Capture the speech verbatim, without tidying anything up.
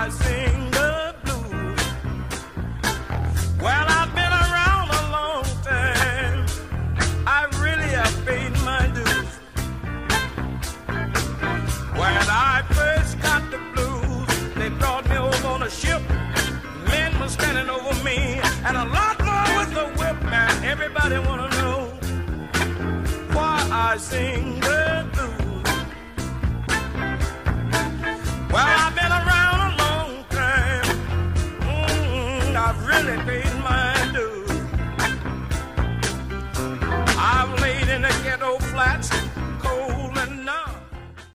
I sing the blues. Well, I've been around a long time. I really have paid my dues. When I first got the blues, they brought me over on a ship. Men were standing over me, and a lot more with the whip. And everybody wanna know why I sing the blues. Well, I've been around a long time. Mm, I've really paid